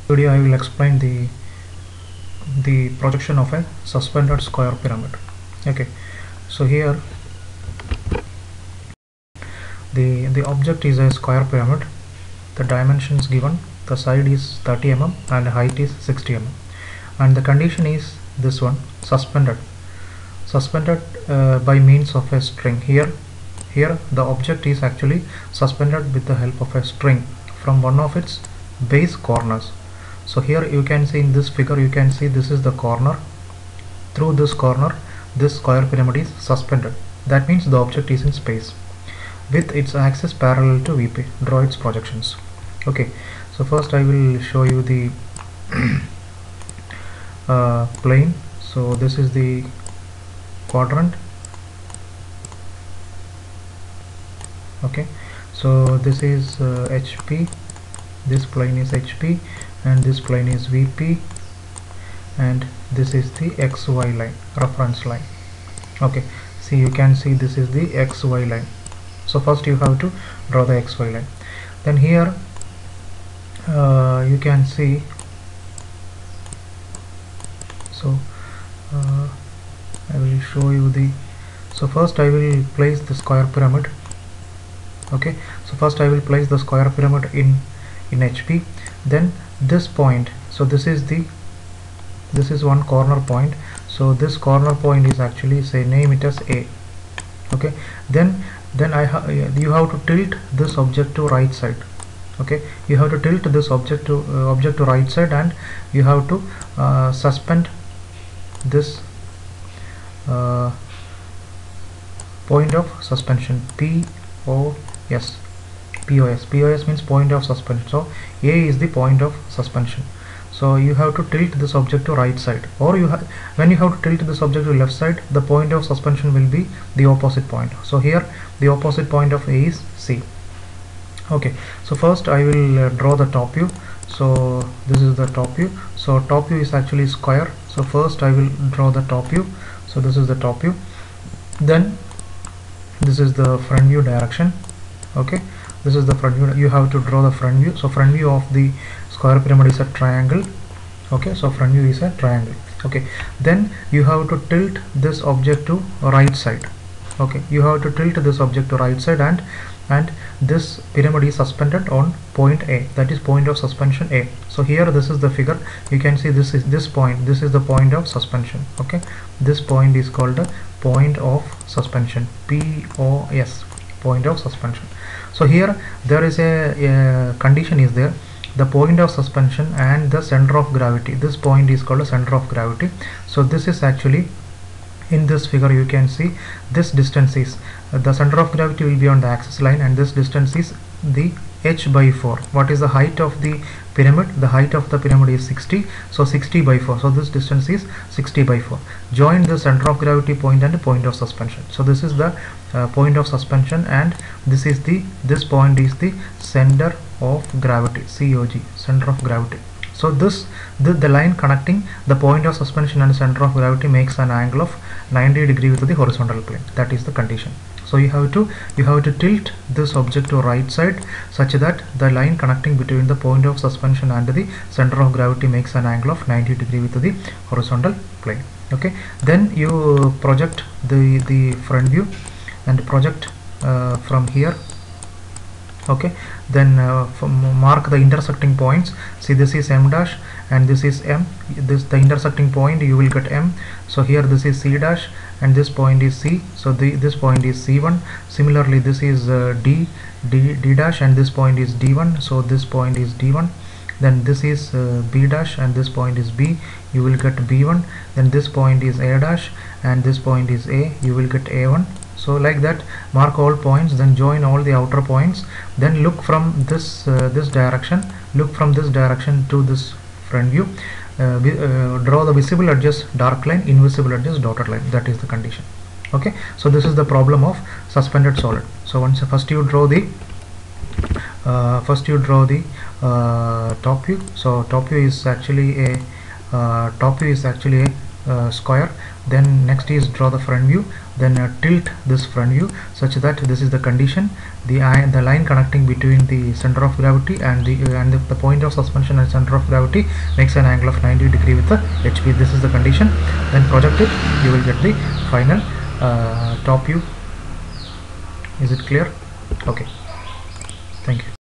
Video I will explain the projection of a suspended square pyramid. Okay, so here the object is a square pyramid. The dimensions given, the side is 30 mm and height is 60 mm, and the condition is this one: suspended by means of a string. Here the object is actually suspended with the help of a string from one of its base corners. So here you can see in this figure, you can see this is the corner. Through this corner, this square pyramid is suspended. That means the object is in space with its axis parallel to VP. Draw its projections. Okay, so first I will show you the plane. So this is the quadrant. Okay, so this is HP, this plane is HP, and this plane is VP, and this is the XY line, reference line. Okay, see, you can see this is the XY line. So first you have to draw the XY line. Then here you can see, so I will show you the, so first I will place the square pyramid. Okay, so first I will place the square pyramid in HP. Then this point, so this is one corner point. So this corner point is actually, say, name it as A. Okay, then you have to tilt this object to right side. Okay, you have to tilt this object to right side, and you have to suspend this point of suspension, POS means point of suspension. So A is the point of suspension. So you have to tilt this object to right side, or when you have to tilt this object to left side, the point of suspension will be the opposite point. So here the opposite point of A is C. Okay, so first I will draw the top view. So this is the top view. So top view is actually square. So first I will draw the top view. So this is the top view. Then this is the front view direction. Okay, this is the front view. You have to draw the front view. So front view of the square pyramid is a triangle. Okay, so front view is a triangle. Okay, then you have to tilt this object to right side. Okay, you have to tilt this object to right side, and this pyramid is suspended on point A, that is point of suspension A. So here this is the figure. You can see this is the point of suspension. Okay, this point is called the point of suspension, POS, point of suspension. So here there is a condition is there: the point of suspension and the center of gravity. This point is called a center of gravity. So this is actually, in this figure you can see, this distance is, the center of gravity will be on the axis line, and this distance is the h/4. What is the height of the pyramid? The height of the pyramid is 60. So 60/4. So this distance is 60/4. Join the center of gravity point and the point of suspension. So this is the point of suspension, and this point is the center of gravity, COG, center of gravity. So the line connecting the point of suspension and center of gravity makes an angle of 90 degrees with the horizontal plane. That is the condition. So you have to tilt this object to right side such that the line connecting between the point of suspension and the center of gravity makes an angle of 90 degrees with the horizontal plane. Okay, then you project the front view and project from here. Okay, then mark the intersecting points. See, this is M dash and this is M. The intersecting point, you will get M. So here this is C dash and this point is C. So this point is C1. Similarly, this is D dash and this point is D1. So this point is D1. Then this is B dash and this point is B. You will get B1. Then this point is A dash and this point is A. You will get A1. So like that, mark all points, then join all the outer points. Then look from this direction. Look from this direction to this front view. Draw the visible edges dark line, invisible edges dotted line. That is the condition. Okay, so this is the problem of suspended solid. So first you draw the top view. So top view is actually a square. Then next is draw the front view. then tilt this front view such that this is the condition. The line connecting between the center of gravity and the point of suspension and center of gravity makes an angle of 90 degree with the HP. This is the condition. Then project it, you will get the final top view. Is it clear? Okay, thank you.